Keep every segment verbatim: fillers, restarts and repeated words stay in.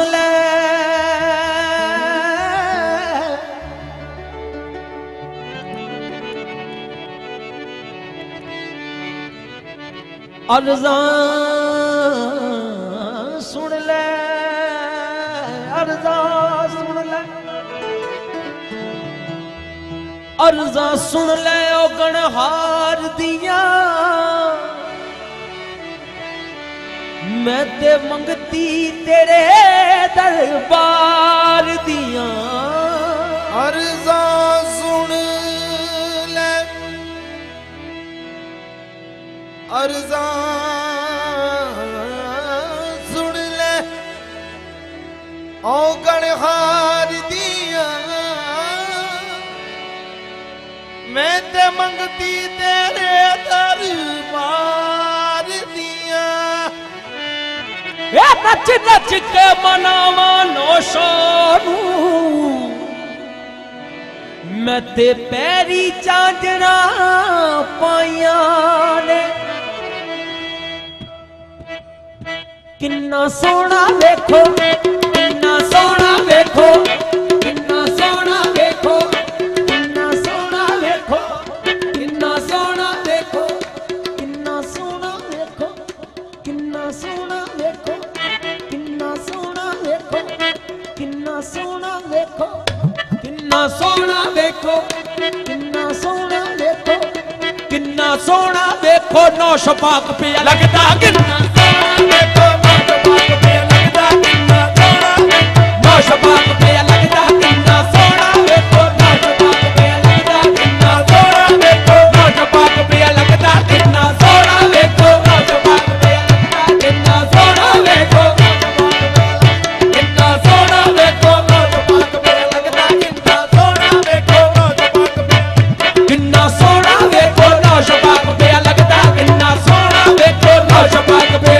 ले अर्ज़ा सुन ले अर्ज़ा सुन ले अर्ज़ा सुन ले ओ गणहार दिया मैं ते मंगती तेरे दरबार दिया अर्ज़ा सुन ले अर्ज़ा सुन ले ओ गणहार दिया मैं ते मंगती तेरे दरबार दिया नच नच के मनावा नौशानू मैं ते पैरी चांदना पाइया ने किन्ना सोना देखो किन्ना सोना देखो किन्ना सोना देखो किन्ना सोना देखो किन्ना सोना देखो किन्ना सोना देखो किन्ना सोना देखो किन्ना सोना देखो किन्ना सोना देखो किन्ना सोना देखो किन्ना सोना देखो किन्ना सोना देखो नौश पाक पे लगदा किन्ना सोना देखो नौश पाक पे लगदा किन्ना सोना नौश पाक पे लगदा किन्ना सोना देखो नौश पाक पे लगदा किन्ना सोना देखो नौश पाक पे लगदा किन्ना सोना देखो नौश पाक पे लगदा किन्ना सोना देखो किन्ना सोना देखो नौश पाक पे लगदा किन्ना सोना देखो नौश पाक पे किन्ना सोना देखो नौश पाक पे लगदा किन्ना सोना देखो नौश पाक पे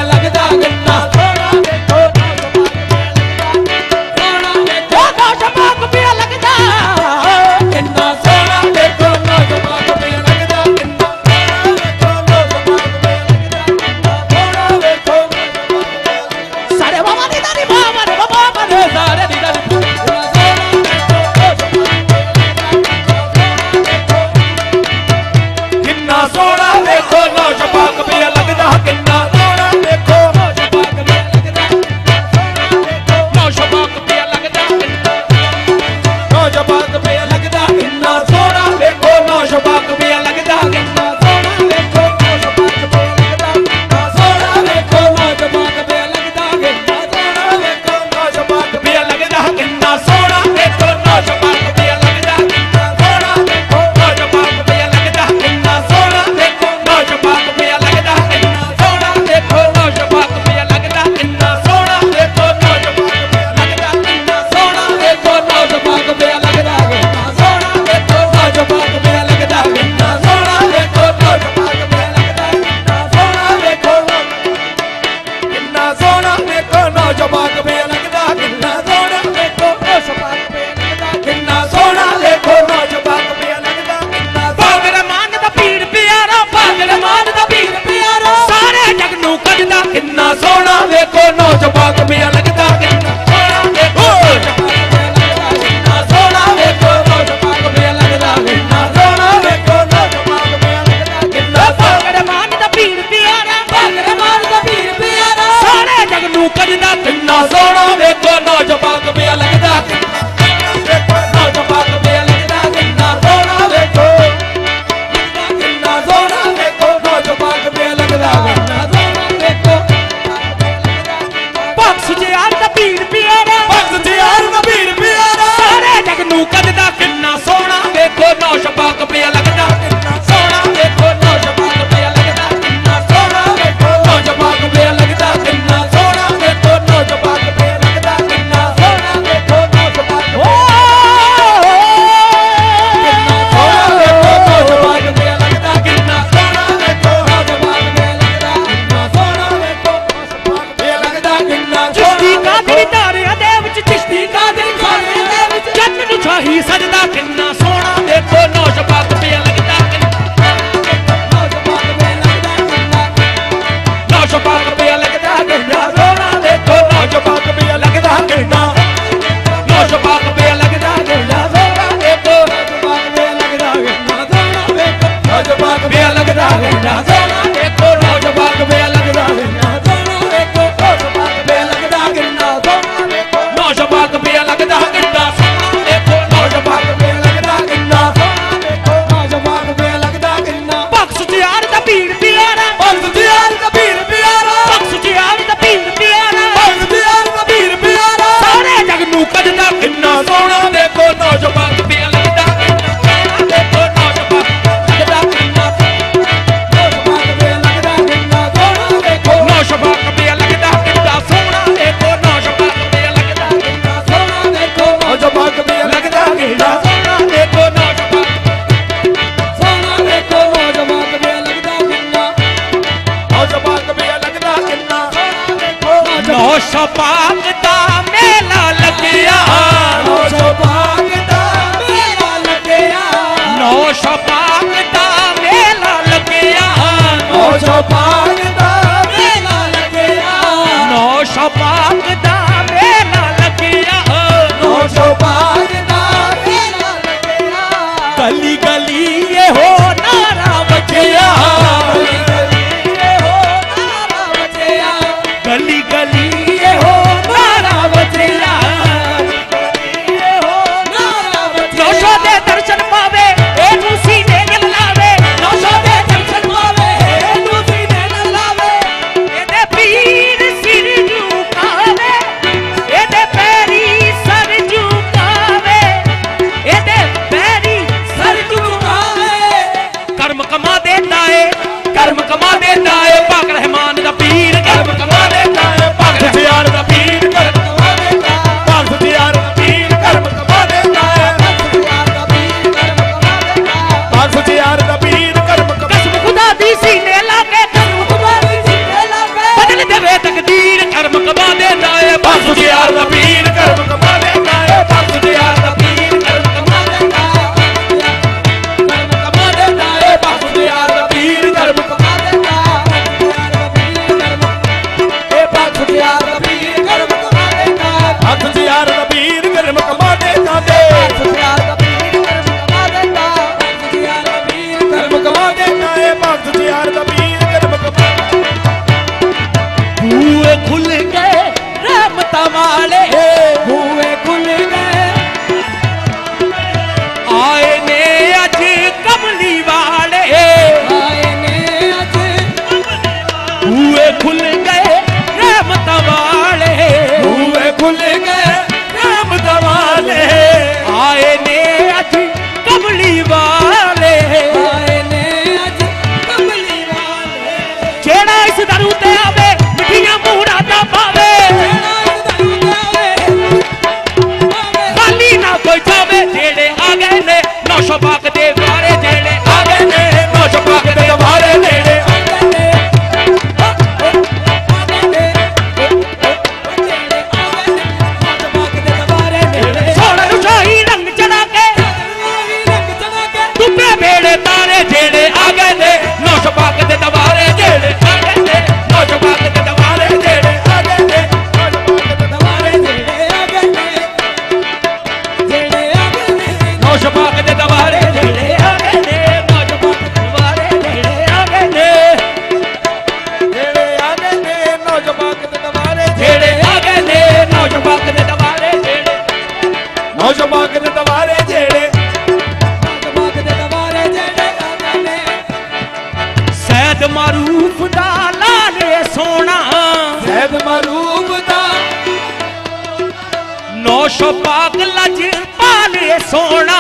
नौशो पाक लज पाले सोना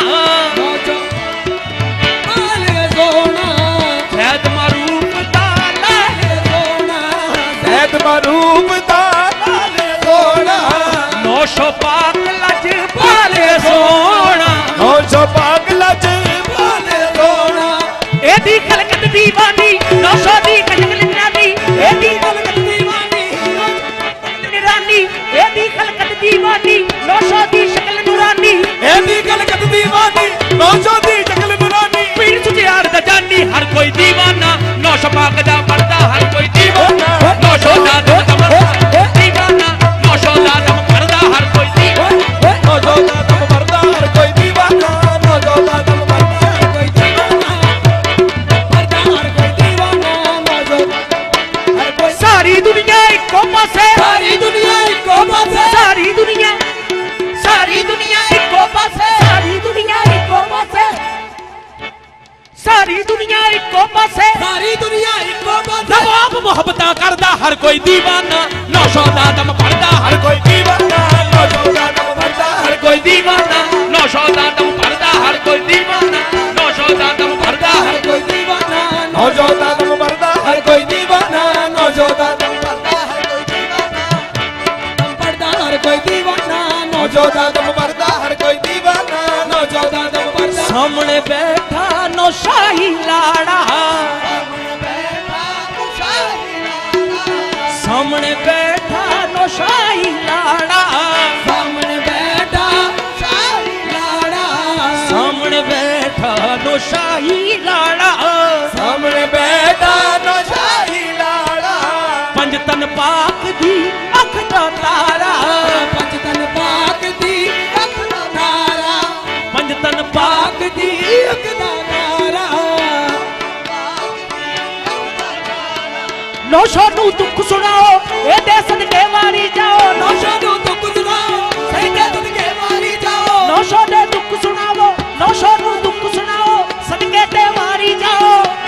पाले सोना सैद मरूप दाला सोना सैद मरूप दाला सोना नौशो पाक लज पाले सोना नौशो पाक लज पाले सोना एदी खलकत दीवानी नौशो दी कजल निरानी एदी खलकत दीवानी निरानी एदी खलकत दीवानी नौशो दी शक्ल नूरानी एदी खलकत दीवानी नौशो दी शक्ल नूरानी पीर सुजियार दा जानी हर कोई दीवाना नौशो पाक दा मरदा हर कोई दीवाना नौशो दा दम मरदा दीवाना नौशो दा दम मरदा हर कोई दीवाना नौशो दा दम मरदा हर कोई दीवाना नौशो दा दम मरदा हर कोई दीवाना मरदा हर कोई दीवाना नौशो हर कोई सारी दुनिया इको पासे सारी दुनिया इको पासे सारी दुनिया सारी दुनिया इको पासे सारी दुनिया इको पासे सारी दुनिया इको पासे सारी दुनिया इको पासे नवाब मोहब्बतां करदा हर कोई दीवाना नौशो दा दम पड़दा हर कोई दीवाना नौशो दा दम मरदा हर कोई दीवाना नौशो दा दम पड़दा हर कोई दीवाना नौशो दा दम पड़दा हर कोई दीवाना नौशो दा दम मरदा हर कोई दीवाना नौशो दा दम पड़दा हर कोई दीवाना दम पड़दा हर कोई दीवाना नौशो दा दम मरदा हर कोई दीवाना नौशो दा दम पड़दा सामने बैठा नौशाही लाड़ा सामने बैठा नौशाही लाड़ा सामने बैठा शाही लाड़ा सामने बैठा नौशाही लाड़ा सामने बैठा नौशाही लाड़ा पंजतन पाक दी अख दा तारा पंजतन पाक दी अख दा तारा पंजतन पाक पाक दी अख दा तारा नौशो नू दुख सुनाओ ए दे सदके वारी जाओ नौशो नौशो नू दुख सुनाओ सही दे सदके मारी जाओ नौशो दे दुख सुनाओ नौशो नू दुख सुनाओ सदके ते वारी जाओ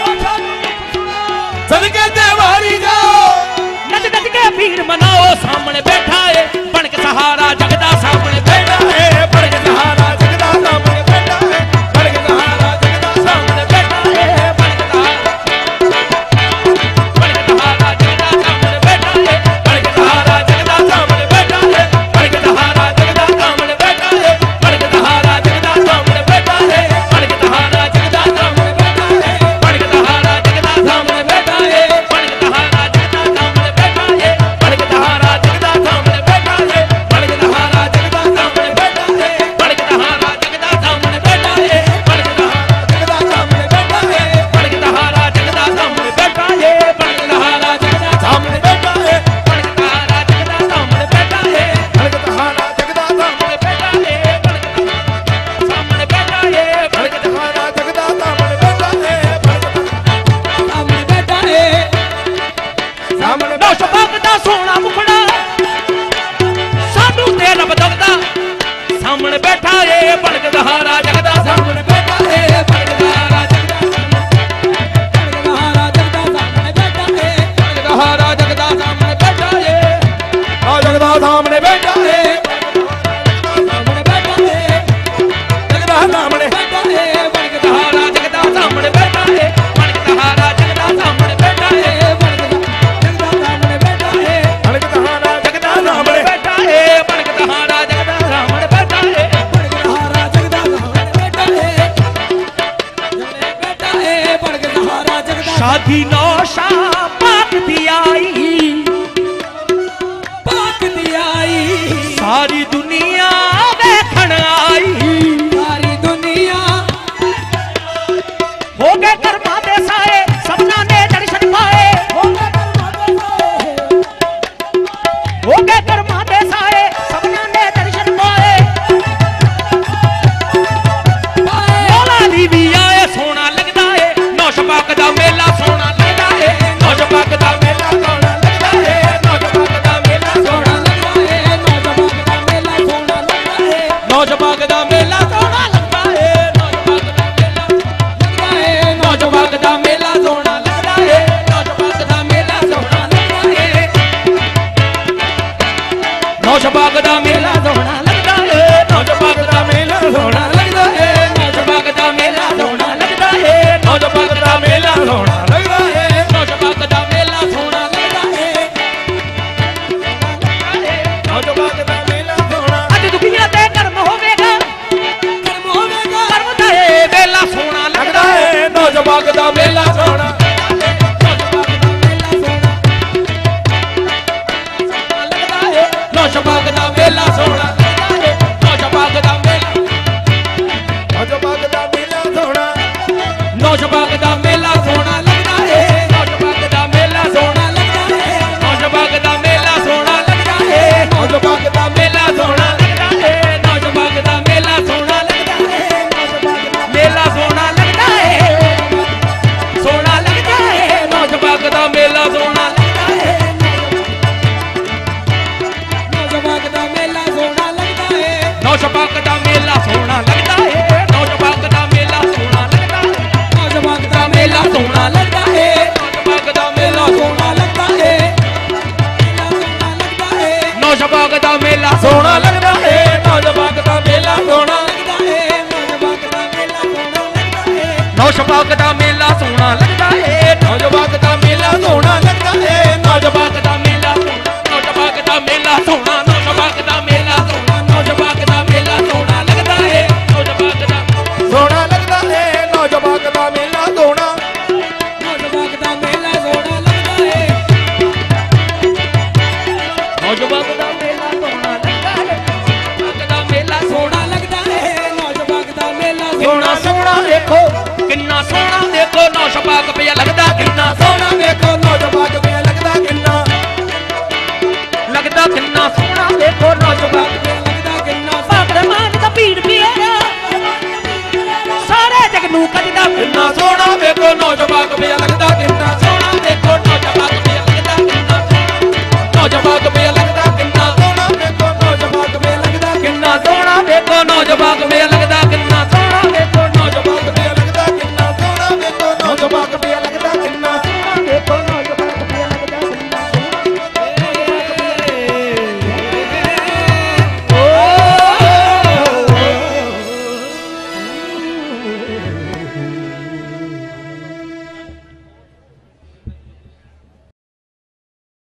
सदके ते वारी जाओ नच नच के पीर मनाओ सामने बैठा है बन के सहारा जगदा सामने बैठा है बन के सहारा जगदा सामने बैठा है बन के सहारा जगदा सामने बैठा है बन के सहारा बन के सहारा जगदा सामने बैठा है बन के सहारा जगदा सामने बैठा है बन के सहारा जगदा सामने बैठा है बन के सहारा जगदा सामने बैठा है बन के सहारा जगदा सामने बैठा है बन के सहारा जगदा सामने बैठा है बन के सहारा जगदा सामने बैठा है बन के सहारा जगदा सामने बैठा है बन के सहारा जगदा सामने बैठा है बन के सहारा जगदा सामने बैठा है बन के सहारा जगदा सामने बैठा है बन के सहारा जगदा सामने बैठा है बन के सहारा जगदा सामने बैठा है बन के सहारा जगदा सामने बैठा है बन के सहारा जगदा सामने बैठा है बन के सामने बैठा है बन के सहारा जगदा सामने बैठा है सामने बैठा है सामने नौशो पाक दा सोना मुखड़ा सानू ते रब दवदा सामने बैठा है बन के सहारा जगदा सामने बैठा है बन के सहारा जगदा सहारा जगदा सामने बैठा है सहारा जगदा सामने बैठा है आ जगदा सामने बैठा है सामने बैठा है जगदा सामने बैठा है बन के सहारा जगदा सामने बैठा है बन के सहारा जगदा सामने बैठा है बन के जगदा सामने बैठा है बन के सहारा जगदा सामने बैठा है बन के सहारा जगदा सामने बैठा है बन के सहारा जगदा सामने बैठा है बैठा है बन के सहारा जगदा शादी नौशा पाक दी आई पाक दी आई सारी दुनिया देखण आई सारी दुनिया हो गए कर्मा दे साए सबना ने दर्शन पाए हो गए कर्मा दे साए हो गए कर्मा दे साए सबना ने दर्शन पाए मौला दी भी आए सोना लगदा है नौश पाक दा मेला सोना लगदा ਨੌਜਵਾਨ ਦਾ ਮੇਲਾ ਸੋਹਣਾ ਲੱਗਦਾ ਏ ਨੌਜਵਾਨ ਦਾ ਮੇਲਾ ਸੋਹਣਾ ਲੱਗਦਾ ਏ ਨੌਜਵਾਨ ਦਾ ਮੇਲਾ ਸੋਹਣਾ ਲੱਗਦਾ ਏ ਨੌਜਵਾਨ ਦਾ ਮੇਲਾ ਸੋਹਣਾ ਲੱਗਦਾ ਏ ਮੇਲਾ ਸੋਹਣਾ ਲੱਗਦਾ ਏ ਨੌਜਵਾਨ ਦਾ ਮੇਲਾ ਸੋਹਣਾ ਲੱਗਦਾ ਏ ਨੌਜਵਾਨ ਦਾ ਮੇਲਾ ਸੋਹਣਾ ਲੱਗਦਾ ਏ ਨੌਜਵਾਨ ਦਾ ਮੇਲਾ ਸੋਹਣਾ ਲੱਗਦਾ ਏ ਨੌਜਵਾਨ ਦਾ ਮੇਲਾ ਸੋਹਣਾ ਲੱਗਦਾ ਏ ਨੌਜਵਾਨ ਦਾ ਮੇਲਾ ਨੌਜਵਾਨ ਦਾ ਮੇਲਾ ਸੋਹਣਾ ਨੌਜਵਾਨ ਦਾ ਮੇਲਾ ਸੋਹਣਾ ਨੌਜਵਾਨ ਦਾ ਮੇਲਾ ਸੋਹਣਾ ਲੱਗਦਾ ਏ ਨੌਜਵਾਨ ਦਾ ਸੋਹਣਾ ਲੱਗਦਾ ਏ ਨੌਜਵਾਨ ਦਾ ਮੇਲਾ ਸੋਹਣਾ ਨੌਜਵਾਨ ਦਾ ਮੇਲਾ ਸੋਹਣਾ ਲੱਗਦਾ ਏ ਨੌਜਵਾਨ ਦਾ ਮੇਲਾ ਸੋਹਣਾ ਲੱਗਦਾ ਏ ਨੌਜਵਾਨ ਦਾ ਮੇਲਾ ਸੋਹਣਾ ਲੱਗਦਾ ਏ ਨੌਜਵਾਨ ਦਾ ਮੇਲਾ ਸੋਹਣਾ ਸੋਹਣਾ ਵੇਖੋ ਕਿੰਨਾ ਸੋਹਣਾ ਦੇਖੋ ਨੌਜਵਾਨ ਪਿਆ ਲੱਗਦਾ ਕਿੰਨਾ ਸੋਹਣਾ ਵੇਖੋ ਨੌਜਵਾਨ ਪਿਆ ਲੱਗਦਾ ਕਿੰਨਾ ਲੱਗਦਾ ਕਿੰਨਾ ਸੋਹਣਾ ਦੇਖੋ ਨੌਜਵਾਨ ਲੱਗਦਾ ਕਿੰਨਾ ਭਗਤ ਮਾਨ ਦਾ ਭੀੜ ਪਿਆ ਸਾਰੇ ਜਗ ਨੂੰ ਕੱਜਦਾ ਕਿੰਨਾ ਸੋਹਣਾ ਵੇਖੋ ਨੌਜਵਾਨ ਪਿਆ ਲੱਗਦਾ ਕਿੰਨਾ ਸੋਹਣਾ ਦੇਖੋ ਨੌਜਵਾਨ ਪਿਆ ਲੱਗਦਾ ਕਿੰਨਾ ਨੌਜਵਾਨ ਪਿਆ ਲੱਗਦਾ ਕਿੰਨਾ ਸੋਹਣਾ ਵੇਖੋ ਨੌਜਵਾਨ ਪਿਆ ਲੱਗਦਾ ਕਿੰਨਾ ਸੋਹਣਾ ਵੇਖੋ ਨੌਜਵਾਨ ਪਿਆ